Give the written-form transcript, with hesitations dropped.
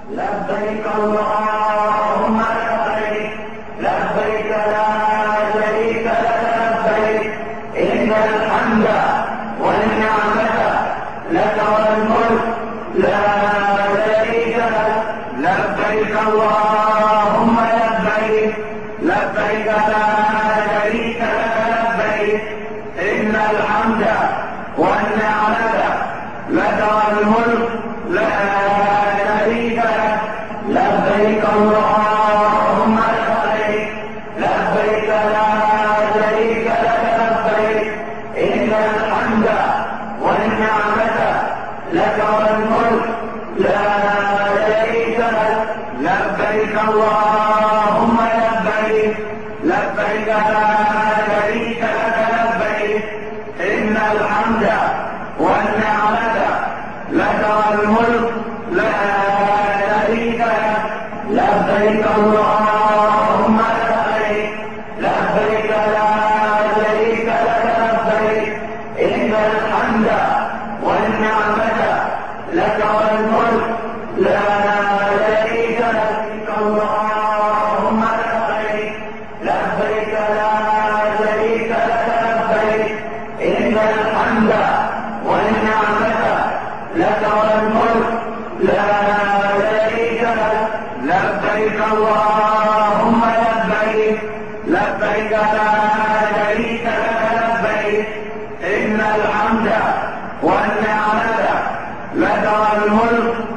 لبيك اللهم لبيك، لبيك لا شريك لك لبيك، إن الحمد والنعمة لك والملك لا شريك لك. لبيك اللهم لبيك، لبيك لا شريك لك لبيك، إن الحمد والنعمة لك والملك لا شريك لك. لبيك اللهم لبيك، لبيك لا شريك لك لبيك، إن الحمد والنعمة لك والملك لا شريك لك. لبيك اللهم لبيك، لبيك لا شريك لك لبيك، إن الحمد والنعمة لك والملك لا شريك لك. لبيك اللهم لبيك، لبيك لا شريك لك لبيك، إن الحمد والنعمة لك والملك لا شريك لك. اللهم لبيك، لبيك لا شريك لك لبيك، إن الحمد والنعمة لك والملك لا شريك لك. لبيك اللهم لبيك، لبيك لا شريك لك لبيك، إن الحمد والنعمة لك والملك